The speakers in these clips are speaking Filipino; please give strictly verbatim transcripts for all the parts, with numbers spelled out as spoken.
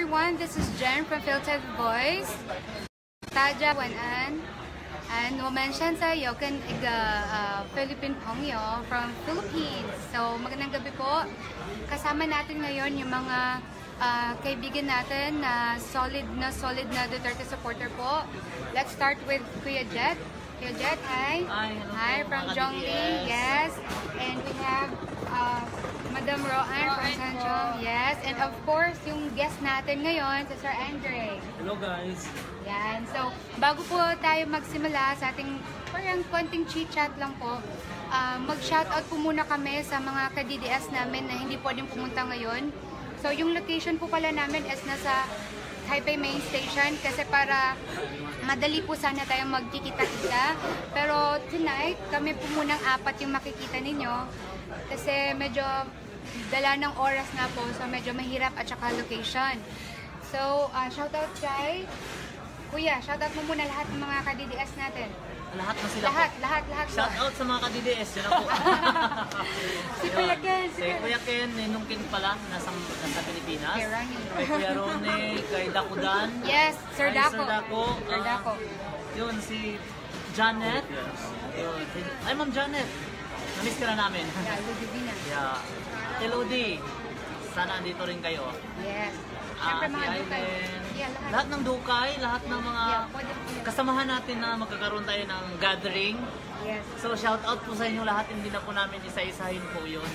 everyone, this is Jen from Filtered Voice. Taja Wanan. And 我们现在有跟一个 uh, Philippine 朋友 from Philippines. So, magandang gabi po. Kasama natin ngayon yung mga uh, kaibigan natin na solid na solid na Duterte supporter po. Let's start with Kuya Jet. Kuya Jet, hi. Hi, hi from Zhongli. Yes. And we have uh, Madam Roan from Sanchong. Yes. And of course, yung guest natin ngayon, si Sir Andre. Hello guys. Yan. So, bago po tayo magsimula sa ating parang konting chit-chat lang po, uh, mag-shoutout po muna kami sa mga ka-D D S namin na hindi pwedeng pumunta ngayon. So, yung location po pala namin is nasa Taipei Main Station kasi para madali po sana tayong magkikita-kita. Pero tonight, kami po munang apat yung makikita ninyo kasi medyo dala ng oras na po, so medyo mahirap at saka location. So, uh, shoutout kay Kuya, shoutout mo muna lahat ng mga ka-D D S natin. Lahat na sila lahat, po. Lahat, lahat, Shout out sa mga ka-D D S, yun ako. Si Kuya Ken. Si Kuya Ken, Ninungkin pala, nasa, nasa Pilipinas. Kay Rani. Kay Kuya Rone, kay Dakudan. Yes, Sir Dako. Sir Dako. Sir Dako. Uh, yun, si Janet. Yun. Ay, Ma'am Janet. Namiss ka na namin. Yeah, Ludivina. Yeah. Elodie. Sana andito rin kayo. Yes. Ah, Siyempre si mga Dukay. Aileen. Yeah, lahat. Lahat ng Dukay, lahat ng mga Yeah, pwede po yan. kasamahan natin na magkakaroon tayo ng gathering. Yes. So shout out po sa inyo lahat, hindi na po namin isa-isahin po yun.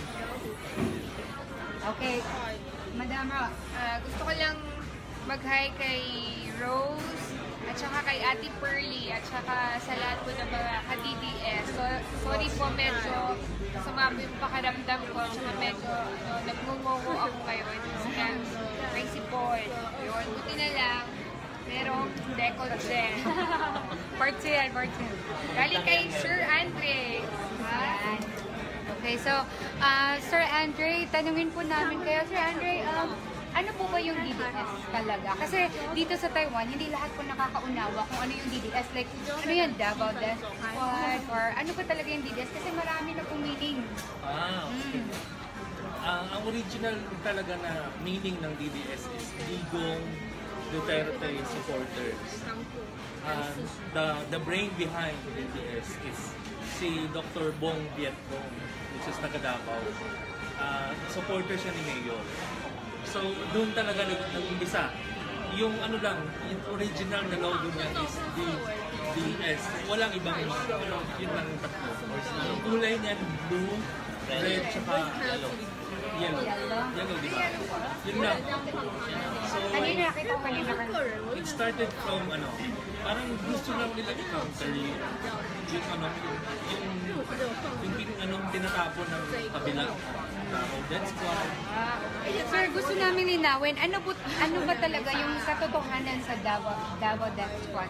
Okay. Madam Ro, Uh, gusto ko lang mag-hi kay Rose at saka kay Ate Pearly at saka sa lahat po ng mga ka-D D S. So, sorry po, medyo sumama yung pakaramdam ko at saka medyo ano, nagngungungo ako ngayon. Kasi crazy boy. Yun, buti na lang. Merong decolte. part two yan, part two. Galing kay Sir Andre. Yan. Okay, so, uh, Sir Andre, tanungin po namin kayo. Sir Andre, um, ano po ba yung D D S talaga? Kasi dito sa Taiwan, hindi lahat po nakakaunawa kung ano yung D D S. Like, ano yung Davao Death Squad? Or ano po talaga yung D D S? Kasi marami na pong meaning. Ah, okay. Mm. Uh, ang original talaga na meaning ng D D S is Digong Duterte supporters. Uh, the the brain behind D D S is si Doctor Bong Vietcong, which is taga Davao. Uh, supporter siya ni Mayor. So, doon talaga nag-umpisa. Yung ano lang, yung original na logo niya is D D S. Walang ibang, ano, yun lang yung tatlo. Yung kulay niya, blue, red, tsaka yellow. Yellow. Yellow, di ba? Yun lang. So, Kanina nakita ko kanina ka. it started from, ano, parang gusto lang nila i-counter yung, yung ano, yung, yung, yung anong tinatapon ng kabila. Davao Death Squad. Sir, gusto namin linawin, ano, po, ano ba talaga yung katotohanan sa Davao, Davao Death Squad?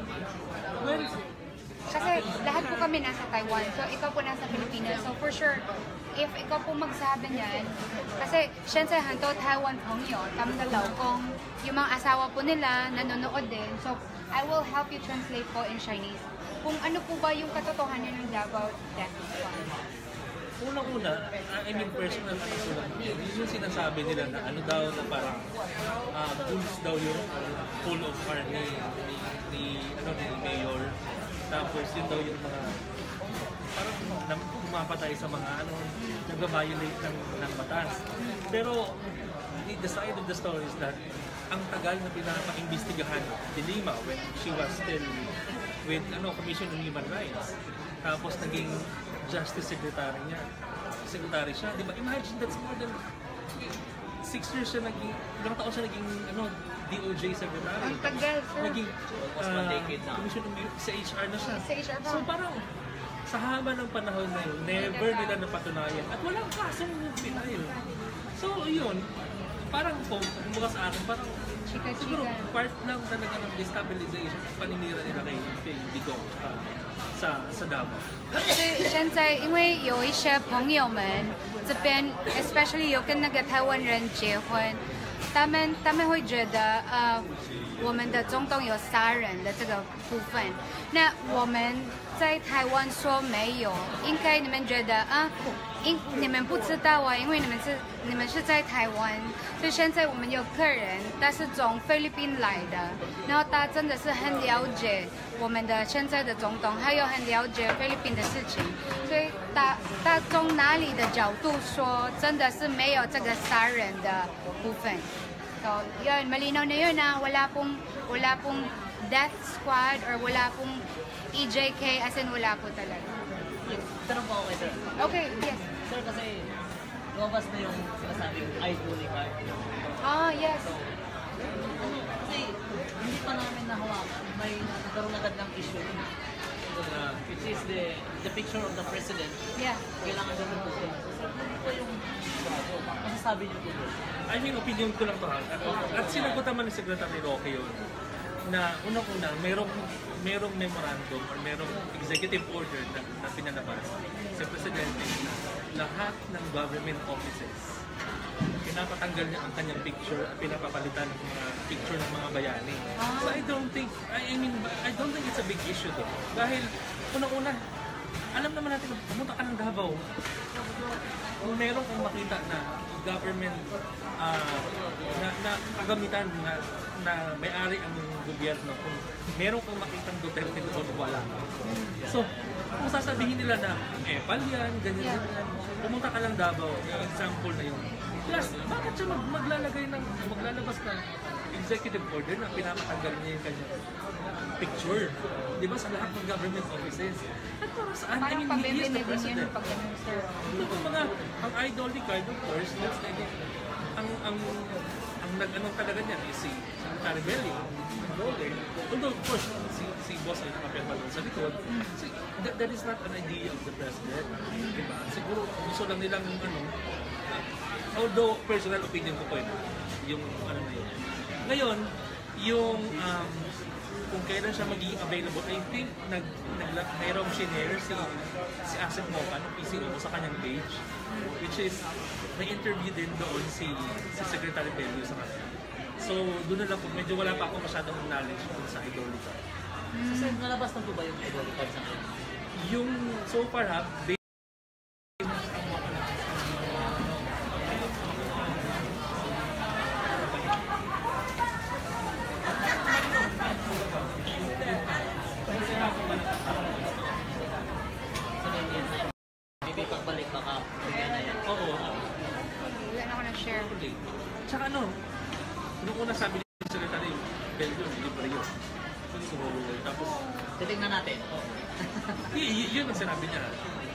Well, Kasi lahat po kami nasa Taiwan, so ikaw po nasa Pilipinas. So for sure, if ikaw po magsabi niyan, kasi syempre hanto Taiwan pongyo, tamdalaw kung yung mga asawa po nila nanonood din. So I will help you translate po in Chinese. Kung ano po ba yung katotohanan ng Davao Death Squad? unang-una, I mean personal ano sila, yun yung sinasabi nila na ano daw na parang uh, goods daw yung uh, full of car ni, ni, ni, ano, ni Mayor. Tapos yun daw yung mga parang pumapatay sa mga ano, nag-violate ng, ng batas. Pero the side of the story is that ang tagal na pinapaimbestigahan ni Lima when she was still with ano, Commission on Human Rights. Tapos naging Justice Secretary niya. Secretary siya, di ba? Imagine that's more than six years siya naging, ilang taon siya naging ano, D O J Secretary. Ang tagal, sir. Naging uh, Commission on sa H R na siya. Sa H R ba? So parang sa haba ng panahon na yun, never nila napatunayan at walang kasong pinail. So yun, parang po, kumbaga sa akin, parang siguro part lang talaga ng destabilization at paninira nila kay kay Digong uh, sa sa Davao. 所以现在因为有一些朋友们这边 especially 有跟那个台湾人结婚他们他们会觉得呃，我们的总统有杀人的这个部分。那我们在台湾说没有，应该你们觉得啊，因你们不知道啊，因为你们是你们是在台湾，所以现在我们有客人，他是从菲律宾来的，然后他真的是很了解我们的现在的总统，还有很了解菲律宾的事情，所以他他从哪里的角度说，真的是没有这个杀人的部分。So, yun, malinaw na yun na wala pong, wala pong death squad or wala pong E J K, as in wala po talaga. Tanong po ako kay sir. Okay, yes. Sir, kasi lumabas na yung sinasabing idol card. Ah, yes. Ano, kasi hindi pa namin nahawakan. May nagkaroon agad ng issue. Uh, which is the the picture of the president. Yeah. Kailangan daw ng picture. So, sir, ano po yung masasabi niyo po doon? I mean, opinion ko lang to ha. At, at sinagot naman ni Secretary Roque yun na unang-una, merong, merong memorandum or merong executive order na, na pinalabas sa Presidente na lahat ng government offices pinapatanggal niya ang kanyang picture at pinapapalitan ng mga picture ng mga bayani. So I don't think, I mean, I don't think it's a big issue to. Dahil unang-una, alam naman natin, pumunta ka ng Davao. Kung meron kang makita na government uh, na, na kagamitan na, na may-ari ang gobyerno, kung meron kang makitang Duterte doon, wala. So, kung sasabihin nila na, eh, pal yan, ganyan, ganyan, pumunta ka lang Davao, yung example na yun. Plus, bakit siya mag maglalagay ng, maglalabas ng executive order na pinapatanggal niya yung kanyang picture, di ba, sa lahat ng government offices? At para saan? I mean, he is the president. Ito po mga, ang idol card, of course, that's like, ang, ang, ang nag-anong talaga niya is si Secretary Belli, ang roller. Although, of course, si, si boss ay nakapirma doon sa likod. So, that, that is not an idea of the president. Diba? Siguro, gusto lang nilang, ano, although personal opinion ko po yun, yung ano na yun. Ngayon, yung um, kung kailan siya magiging available, I think nag, nag mayroong shinare si, si Asep Moca ng P C O sa kanyang page, which is may interview din doon si, si Secretary Bello sa kanya. So, doon na lang po, medyo wala pa ako masyadong knowledge dun sa Idolica. Mm. So, nalabas na po ba yung Idolica sa kanya? Yung so far ha, tsaka ano, nung una sabi ni Secretary Bello, hindi pa rin yun. So, tapos... titignan natin. y- yun ang sinabi niya.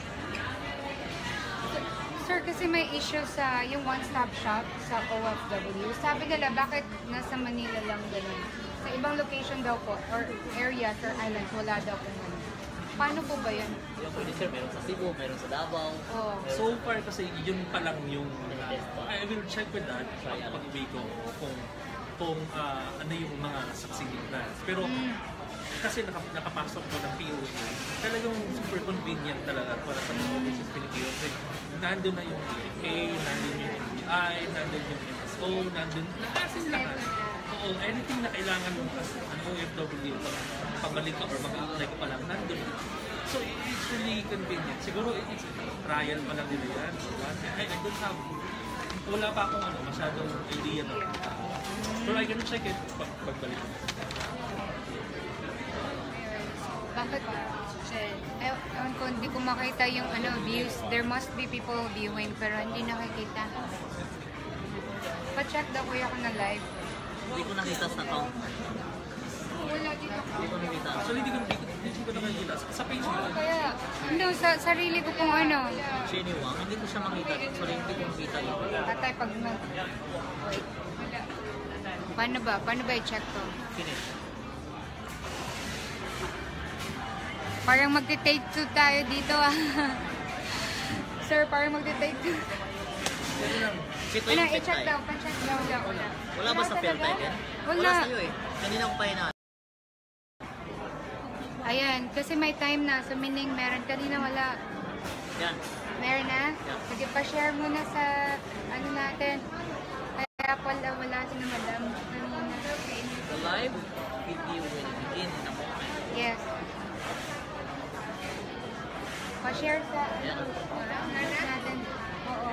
Sir, kasi may issue sa yung one-stop shop sa O F W. Sabi nila, bakit nasa Manila lang gano'n? Sa ibang location daw po, or area, or islands, wala daw po gano'n. Paano po ba yun? Yung pwede sir, meron sa Cebu, meron sa Davao. Oh. So far kasi yun pa lang yung... Uh, I will check with that pag pag-uwi ko kung, kung uh, ano yung mga succeeding plans. Pero mm. kasi naka, nakapasok ko ng P O A, talagang super convenient talaga para sa mga offices Pilipino. Nandun na yung E F A, nandun yung N B I, nandun yung M S O, nandun, nakasin lahat. Oo, anything na kailangan mo as an O F W, pabalik ka or mag-apply ka pa lang, nandun. So it's really convenient. Siguro it's trial pa lang nila yan. I, I don't have, wala pa akong ano, masyadong idea na. Pero I can check it pag pagbalik ko. Bakit? Eh, ewan ko, hindi ko makita yung ano, views. There must be people viewing, pero hindi nakikita. Pa-check daw kuya ko na live. Hindi ko nakita sa account. Wala dito. Hindi ko nakita. Actually, hindi ko, hindi ko nakikita. Sa page mo. Kaya, ano, sa sarili ko pong ano. Jenny Wang, hindi ko siya makita. Sorry, hindi ko makita yun. Atay, pag mag... Wait. Paano ba? Paano ba i-check to? Finish. Parang magti-take two tayo dito ah. Sir, parang magti-take two. Sito Ano, yung i-check pet daw. Pa-check daw. Wala, wala. Wala ba sa fair type yan? Wala. Wala sa'yo eh. Kanina ko pa yun. Ayan, kasi may time na. So, meaning meron. Kanina wala. Yan. Meron na? Yeah. Sige, pa-share muna sa ano natin. Kaya pala wala si na madam kanina. The live video will begin in a moment. Yes. Pa-share sa Yeah. natin. Oo.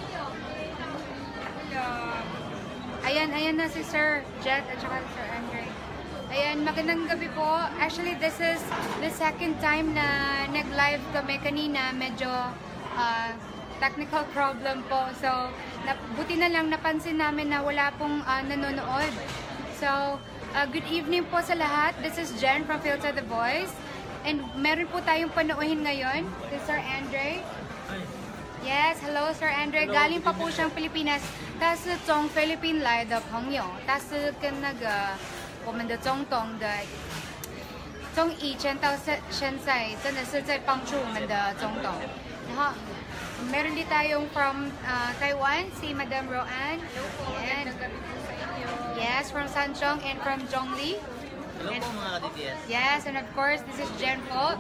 Ayan, ayan na si Sir Jet at saka si Sir Andre. Ayan, magandang gabi po. Actually, this is the second time na nag-live kami kanina. Medyo uh, technical problem po. So, na, buti na lang napansin namin na wala pong uh, nanonood. So, uh, good evening po sa lahat. This is Jen from Filter the Voice. And meron po tayong panoohin ngayon si Sir Andre. Yes, hello Sir Andre. Hello, Galing pa po siyang Pilipinas. 他是从菲律宾来的朋友，他是跟那个我们的总统的，从以前到现现在真的是在帮助我们的总统。然后 meron din tayong from uh, Taiwan, si Madam Roanne. And, yes, from Sanchong and from Zhongli. Hello po mga ka-D T S. Yes, and of course, this is Jen po.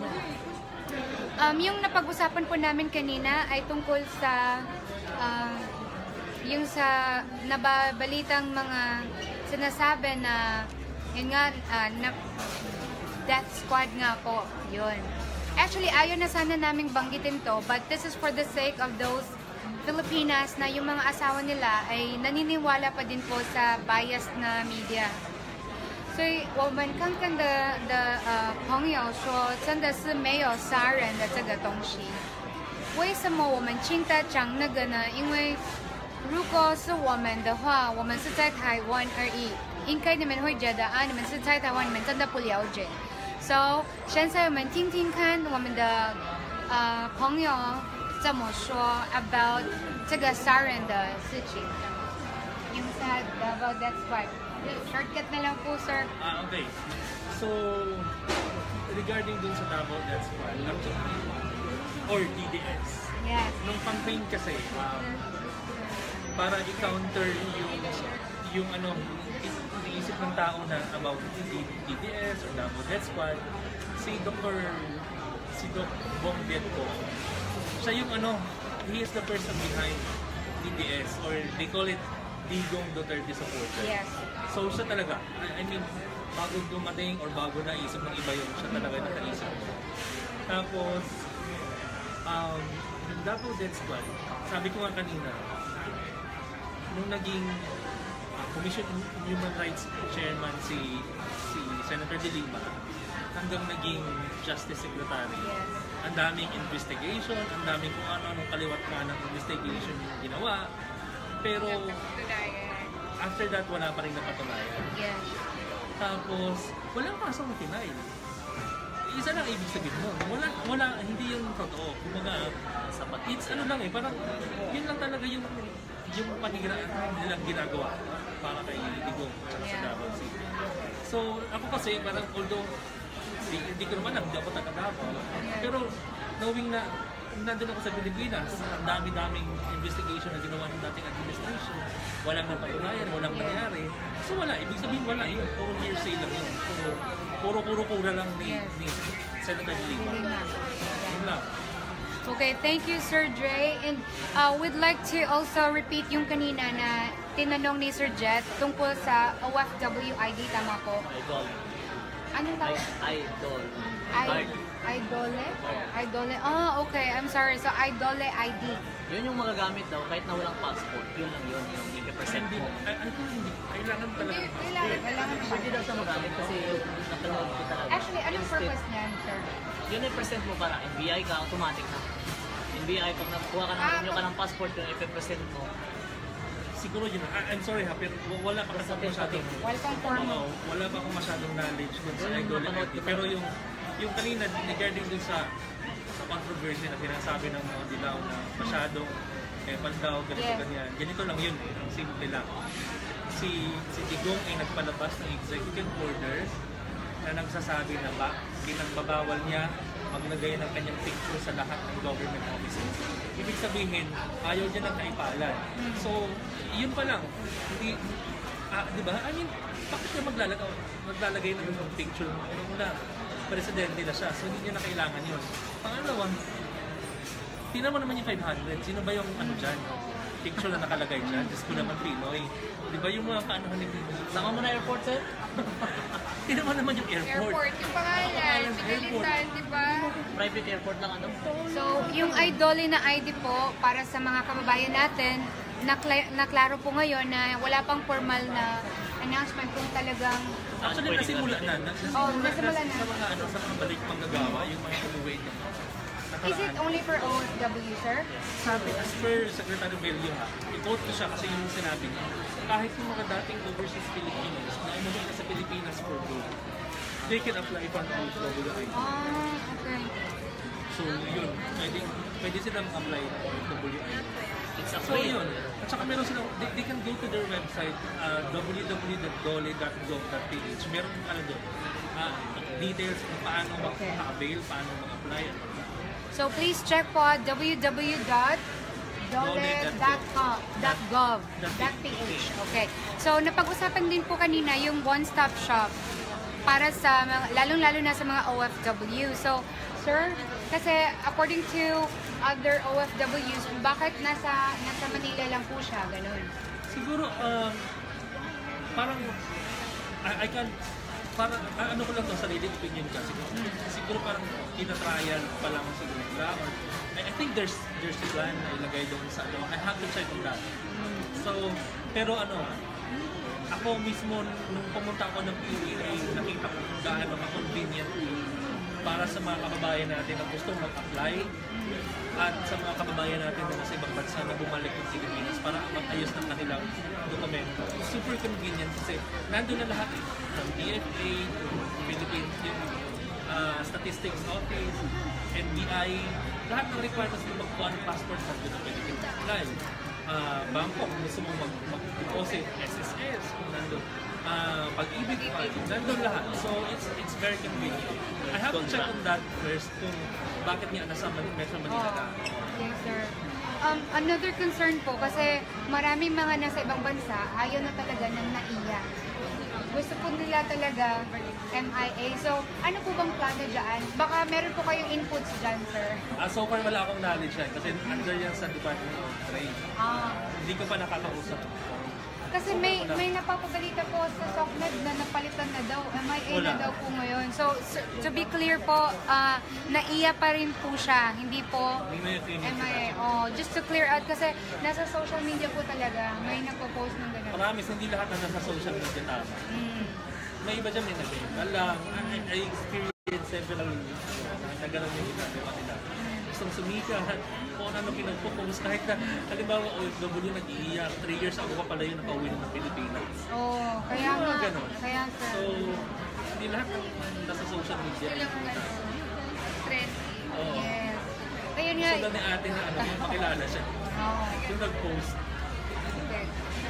Um, yung napag-usapan po namin kanina ay tungkol sa uh, yung sa nababalitang mga sinasabi na yun nga, uh, na death squad nga po, yun. Actually, ayaw na sana naming banggitin to, but this is for the sake of those Filipinas na yung mga asawa nila ay naniniwala pa din po sa biased na media. 所以我们刚刚的的呃朋友说，真的是没有杀人的这个东西。为什么我们听他讲那个呢？因为如果是我们的话，我们是在台湾而已，应该你们会觉得啊，你们是在台湾，你们真的不了解。So 现在我们听听看我们的呃朋友怎么说 about 这个杀人的事情。yung sa about that squad. Shortcut na lang po, sir. Ah, okay. So, regarding dun sa Davao Death Squad, actually, or D D S, Yes. nung campaign kasi, um, para i-counter yung, yung ano, iniisip ng tao na about D D S or Davao Death Squad, si Doctor si Doc Bong Vietco, siya yung ano, he is the person behind D D S, or they call it Digong Duterte supporter. Yes. So siya talaga, I I mean, bago dumating or bago naisip ng iba yun, siya talaga yung nakaisip. Tapos, um, yung Davao Death Squad, sabi ko nga kanina, nung naging uh, Commission on Human Rights Chairman si si Senator De Lima, hanggang naging Justice Secretary, Yes. ang daming investigation, ang daming kung ano-anong kaliwat ka ng investigation yung ginawa. Pero after that, wala pa rin napatunayan. Yes. Tapos, walang kasong na-file. Isa lang ibig sabihin mo. Wala, wala, hindi yung totoo. Kumbaga, sapat. It's ano lang eh, parang yun lang talaga yung yung panigiraan nilang ginagawa para kay Digong at sa Yeah. Davao City. So, ako kasi, parang although di, di ko naman lang, hindi ako taga-Davao. Pero, knowing na nandun ako sa Pilipinas, ang dami-daming investigation na ginawa ng dating administration, walang napatunayan, walang nangyari. So wala, ibig sabihin wala yun. Puro hearsay lang yun. Puro, puro kura lang ni, Yes. ni Senator De Lima. Hindi na. Yun lang. Okay, thank you, Sir Dre. And uh, we'd like to also repeat yung kanina na tinanong ni Sir Jet tungkol sa O F W I D, tama po? Idol. Anong tawag? Idol. I Idole? Idole? Oh, okay. I'm sorry. So, Idole I D. Yun yung magagamit daw kahit na walang passport. Yun lang yun. Yung i-present Hindi, mo. ay, ano hindi, kailangan talaga. Kailangan, kailangan siya. Pwede daw siya magamit kasi napanood ko talaga. Actually, anong Yung purpose state- niyan, sir? Yun i-present mo para N B I ka, automatic na. N B I, pag nakuha ka ng, Ah, renew ka ng passport, yung i-present mo. Siguro yun. I- I'm sorry ha, pero wala pa kasi ako masyadong, Welcome for me. Oo, wala pa akong masyadong knowledge dun sa Yun yung idol. napanood ko. Pero yung, yung kanina, regarding dun sa, sa controversy na sinasabi ng mga dilaw na masyadong eh, pandaw, ganito, Yes. ganyan. Ganito lang yun eh, ang simple lang. Si, si Digong ay nagpalabas ng executive orders na nagsasabi na ba, pinagbabawal niya maglagay ng kanyang picture sa lahat ng government offices. Ibig sabihin, ayaw niya ng kaipalan. So, yun pa lang. Hindi, ah, di ba? I mean, bakit niya maglalagay, maglalagay ng ng picture? Ano una, presidente na siya, so hindi niya na kailangan yun. Pangalawa, tingnan mo naman yung five hundred. Sino ba yung ano dyan? picture na nakalagay dyan. Diyos ko naman Pinoy. Di ba yung mga kaanuhan ni Pinoy? Sama mo na airport, sir? Hindi naman naman yung airport. Airport, yung pangalan, pinalitan, di ba? Private airport lang ano? So, yung Idoli na I D po, para sa mga kababayan natin, nakla- naklaro po ngayon na wala pang formal na announcement kung talagang Actually, nasimula na. Oh, nasimula na. Sa mga, ano, sa mga balik panggagawa, yung mga umuwi niya. Is it only for O F W, sir? Sabi, as per Secretary Bello ha, i-quote ko siya kasi yung sinabi niya, kahit yung mga dating overseas Filipinos na umuwi na sa Pilipinas for good, they can apply for an O F W I D. Ah, okay. So yun, pwede, pwede silang apply ng O F W I D. It's a So free. yun, at saka meron silang, they, they can go to their website, uh, w w w dot dole dot gov dot p h. Meron ano doon, uh, details kung paano mag-avail, paano mag-apply. So, please check po w w w dot dole dot gov dot p h. Okay. So, napag-usapan din po kanina yung one-stop shop para sa mga, lalong-lalo na sa mga O F W. So, sir, kasi according to other O F Ws, bakit nasa nasa Manila lang po siya? Ganun. Siguro, um, parang, I, I can, parang, ah, ano ko lang to, sarili opinion ka. Siguro, siguro parang tina-trial pa lang siguro nila. Or, I, I think there's there's a plan na ilagay doon sa ano. I have to check on that. So, pero ano, ako mismo, nung pumunta ako ng P U A, nakita ko kung gaano ka-convenient para sa mga kababayan natin na gustong mag-apply at sa mga kababayan natin na nasa ibang bansa na bumalik ng Pilipinas para mag-ayos ng kanilang dokumento. Super convenient kasi nandun na lahat eh. From D F A, Philippine uh, Statistics Office, N B I, lahat ng requirements na magkuha ng passport nandun na pwede kang apply. Uh, Bangkok, gusto mong mag- mag-deposit, S S S, kung nandun. Uh, pag-ibig pa, nandun lahat. So, it's it's very convenient. I have to check on that first kung bakit niya nasa Metro Manila ka. Yes, sir. Um, another concern po, kasi maraming mga nasa ibang bansa, ayaw na talaga ng naiya. Gusto po nila talaga M I A. So, ano po bang plano dyan? Baka meron po kayong inputs dyan, sir. Uh, so far, wala akong knowledge yan kasi under yan sa Department of Trade. Ah. Hindi ko pa nakakausap. Kasi may may napapabalita po sa SOCMED na napalitan na daw, M I A na Wala. daw po ngayon. So, so, to be clear po, uh, naiya pa rin po siya, hindi po Hindi na yung M I A. Oh, just to clear out kasi nasa social media po talaga, may nagpo-post ng gano'n. Promise, hindi lahat na nasa social media tama. Mm. May iba dyan may nag-iba lang. I, I experienced several na gano'n yung ginagawa nila. Gustong sumikat, kung ano pinagpo-post, kahit na, halimbawa, O F W nag-iiyak, three years ago pa pala yun nakauwi ng Pilipinas. Oh, kaya Yung mga nga, ganon. kaya sir. So, hindi lahat ng nasa social media. Sila mo ano, trendy. Oo. Yes. Ayun nga. So, ni ate na ano, makilala siya. Oh, Yung nag-post. okay.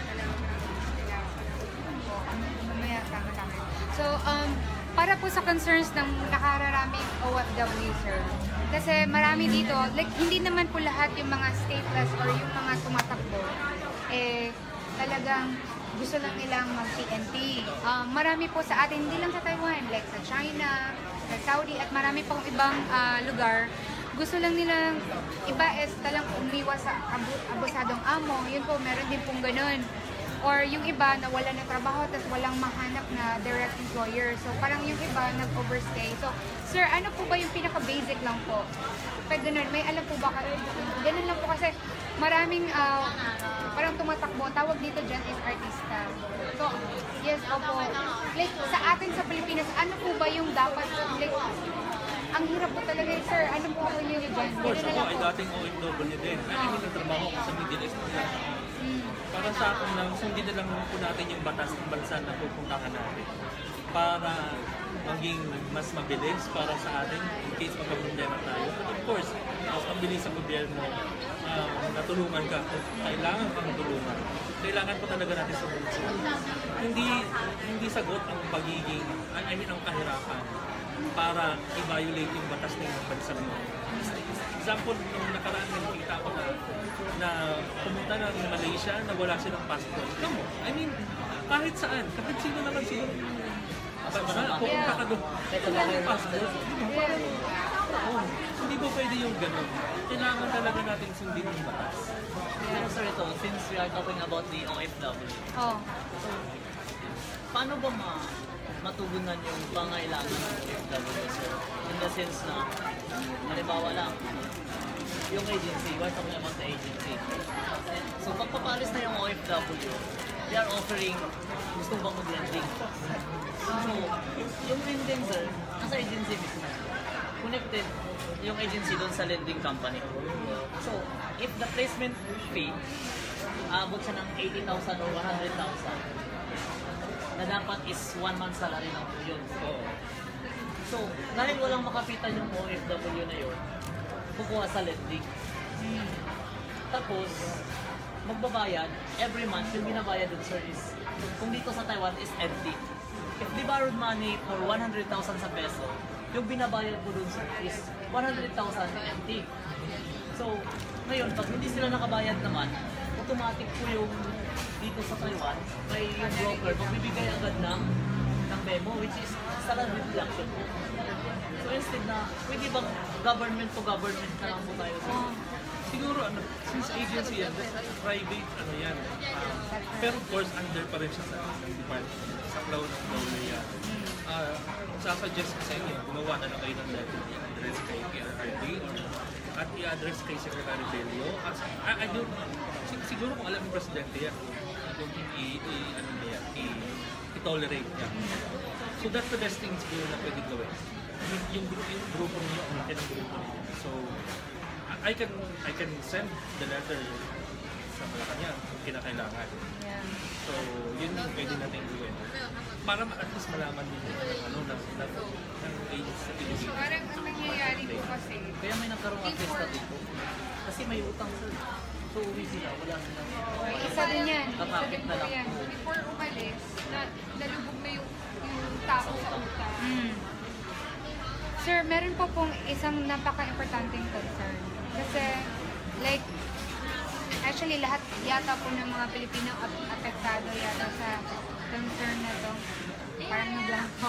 Mamaya, tama, tama. So, um, para po sa concerns ng nakararaming O F W, sir, kasi marami dito, like, hindi naman po lahat yung mga stateless or yung mga tumatakbo, eh, talagang gusto lang nilang mag-T N T. Um, marami po sa atin, hindi lang sa Taiwan, like sa China, sa Saudi, at marami pang ibang ah, lugar, gusto lang nilang, iba is talang umiwas sa abu- abusadong amo, yun po, meron din pong ganun. Or yung iba na wala na trabaho tapos walang mahanap na direct employer. So parang yung iba nag-overstay. So sir, ano po ba yung pinaka-basic lang po? Pag ganun, may alam po ba kayo? Ganun lang po kasi maraming ah, parang tumatakbo. Tawag dito dyan is artista. So yes, opo. Like sa atin sa Pilipinas, ano po ba yung dapat, like, ang hirap po talaga eh, sir. Ano po ako nyo dyan? Of course, Ganun ako lang ay po. dating O F W din. Ay, may nagtrabaho ako sa Middle East. Hmm. Para sa akin lang, sundin na lang po natin yung batas ng bansa na pupuntahan natin para maging mas mabilis para sa atin in case magka-problema tayo. But of course, mas mabilis sa gobyerno, uh, natulungan ka kung kailangan ka matulungan. Kailangan po talaga natin sa bansa. Hindi hindi sagot ang pagiging, I mean ang kahirapan para i-violate yung batas ng bansa mo. Example, nung nakaraan nung nakita ko na, na pumunta ng Malaysia na wala silang passport. Come on, I mean, kahit saan, kahit sino naman siguro bansa, pupunta ka doon, wala yung passport. Parang, taon. Hindi po pwede yung ganun. Kailangan talaga natin sundin yung batas. Pero sir, ito, since we are talking about the O F W, Oh. paano ba ma matugunan yung pangailangan ng O F W, sir? In the sense na, halimbawa lang, yung agency, we're talking about the agency. So, pagpapalis na yung O F W, they are offering, gusto bang mag-lending? So, yung lending, sir, nasa agency mismo. Connected yung agency doon sa lending company. So, if the placement fee, abot siya ng eighty thousand or one hundred thousand, na dapat is one month salary lang po yun. So, so, dahil walang makapitan yung O F W na yun, kukuha sa lending. Tapos, magbabayad, every month, yung binabayad dun, sir, is, kung dito sa Taiwan, is empty. If they borrowed money for one hundred thousand sa peso, yung binabayad po dun, sir, is one hundred thousand empty. So, ngayon, pag hindi sila nakabayad naman, automatic po yung dito sa Taiwan, may yung broker, magbibigay agad ng, ng memo, which is salary deduction po. So, instead na, pwede bang government to government na lang po tayo, sir? Siguro, ano, since agency yan, private, ano yan. Um, pero of course, under pa rin siya sa department, sa flow ng flow na yan. Uh, sasuggest ko sa inyo, gumawa na lang kayo ng letter, i-address kay K R R D at i-address kay Secretary Bello. As, I, I don't, sig- siguro kung alam yung presidente yan, I don't think i, i, ano na yan, i, i-tolerate niya. So that's the best thing siguro na pwede gawin. Yung, yung, yung grupo niyo, ang laki ng grupo niyo. So, I can I can send the letter sa Malacanang kung kinakailangan. Yeah. So, yun yung pwede natin gawin. Para at least malaman din yung ano, ng, ng, ng agents sa So Pilipinas. parang ang nangyayari po kasi, Kaya may nagkaroon ng testa dito. Kasi may utang, sir. So, uwi sila, wala silang May isa din yan. Isa kakapit din na po lang. yan. before umalis, na, nalubog na yung, yung tao sa utang. Mm. Sir, meron po pong isang napaka-importanting concern. Kasi, like, actually, lahat yata po ng mga Pilipinong ap- apektado yata sa concern na to. Parang naglang po.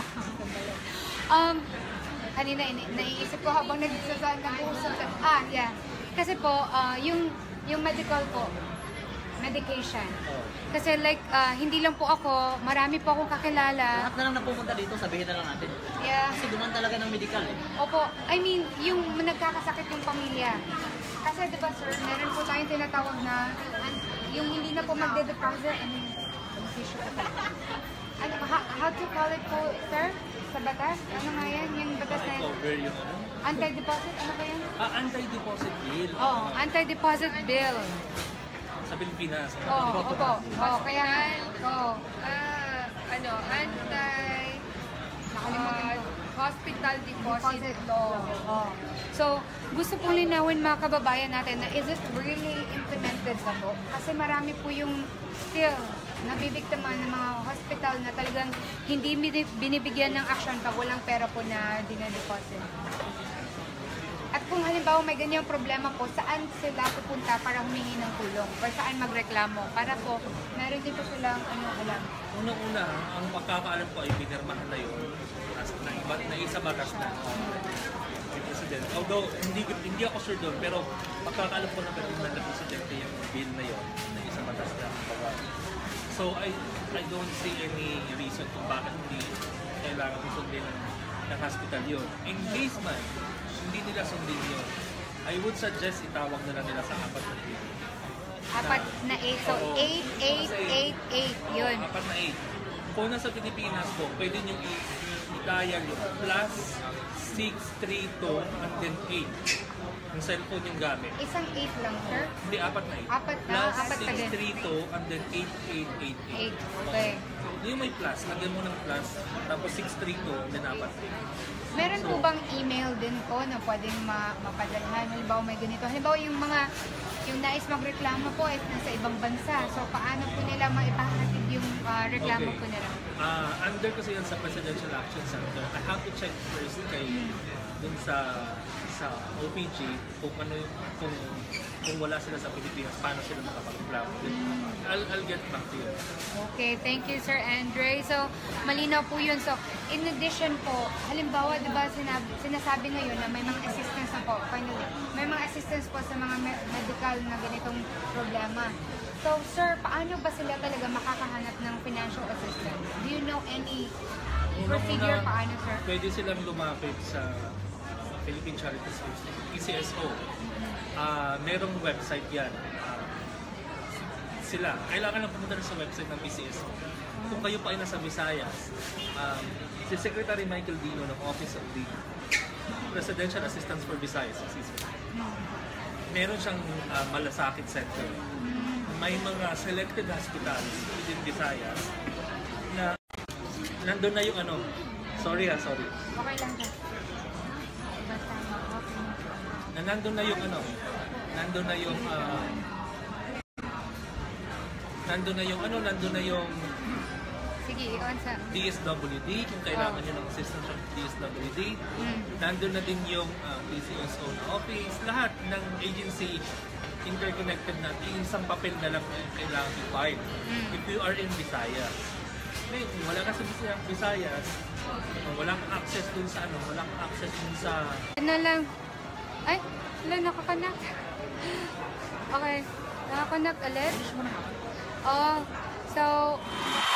um, kanina, ini- naiisip ko habang nagsasaan nag-uusap. Ah, yeah. Kasi po, ah, yung, yung medical po, medication. Kasi like, ah, hindi lang po ako, marami po akong kakilala. Lahat na lang na pumunta dito, sabihin na lang natin. Yeah. Kasi duman talaga ng medical eh. Opo, I mean, yung nagkakasakit yung pamilya. Kasi di ba sir, meron po tayong tinatawag na yung hindi na po magde-deposit, ano yung tissue ko pala. Ano, how, how to call it po, sir? Sa batas? Ano nga yan? Yung batas na yan? Cover yung ano? Anti-deposit? Ano ba yan? Ah, anti-deposit bill. Oo, oh, anti-deposit bill. Sa Pilipinas. Oo, oh, opo. Oo, kaya, oo. Ah, ano, anti Nakalimutan ah, ko. hospital deposit Deposit law. Oh. So, gusto pong linawin mga kababayan natin na is it really implemented na po? Kasi marami po yung still nabibiktima ng mga hospital na talagang hindi bini- binibigyan ng action pag walang pera po na dinadeposit. At kung halimbawa may ganyang problema po, saan sila pupunta para humingi ng tulong? Or saan magreklamo? Para po, meron din po silang ano alam. Unang-una, ang pagkakaalam ko ay pinirmahan na yun as, na, iba, na isa batas na ni President. Although, hindi, hindi ako sure doon, pero pagkakaalam ko na pinirmahan na Presidente yung bill na yun, na isa batas na. So, I I don't see any reason kung bakit hindi kailangan sundin ng, ng hospital yun. In case man, hindi nila sundin yun, I would suggest itawag na lang nila sa apat na bill. Apat na eight. So, Oo. eight, eight, eight, eight. Yun. Oo, apat na eight. Kung nasa Pilipinas po, pwede nyo i- i-dial yung plus six three two and then eight. Yung cellphone yung gamit. Isang eight lang, sir? Hindi, apat na eight. Apat na, Plus apat pa six din. three two and then eight eight eight eight. Eight. Okay. Yung may plus, lagyan mo ng plus, tapos six three two, then apat. Meron po bang email din po na pwedeng ma mapadalhan? Halimbawa may ganito. Halimbawa yung mga, yung nais magreklamo po is nasa ibang bansa. So, paano po nila maipahatid yung ah, reklamo Okay. po nila? Ah, under kasi yan sa Presidential Action Center. I have to check first kay dun sa sa O P G kung ano yung, kung, kung wala sila sa Pilipinas, paano sila makapag-reklamo. I'll, I'll get back to you. Okay, thank you Sir Andre. So, malinaw po yun. So, in addition po, halimbawa, di ba sinabi, sinasabi ngayon na may mga assistance na po, finally, may mga assistance po sa mga me- medical na ganitong problema. So, sir, paano ba sila talaga makakahanap ng financial assistance? Do you know any procedure Unang-una, paano, sir? pwede silang lumapit sa Philippine Charity Association, P C S O. Uh, merong website yan. Uh, sila, kailangan lang pumunta sa website ng P C S O. Kung kayo pa ay nasa Visayas, um, si Secretary Michael Dino ng Office of the Presidential Assistance for Visayas, meron siyang uh, malasakit center. May mga selected hospitals within Visayas na nandun na yung ano, sorry ha, sorry. Okay lang sir. Basta, okay. Na nandun na yung ano, nandun na yung uh, nandun na yung ano, nandun na yung Sige, ikaw sa... D S W D, kung kailangan nyo ng assistance ng D S W D. Mm. Nandun na din yung uh, P C S O na office, lahat ng agency interconnected na, isang papel na lang yung kailangan i-file. Mm. If you are in Visayas. Ngayon, kung wala ka sa Visayas, wala kang access dun sa ano, wala kang access dun sa... Ano lang? Ay, wala, nakakonect. Okay, nakakonect ulit. Oh, so,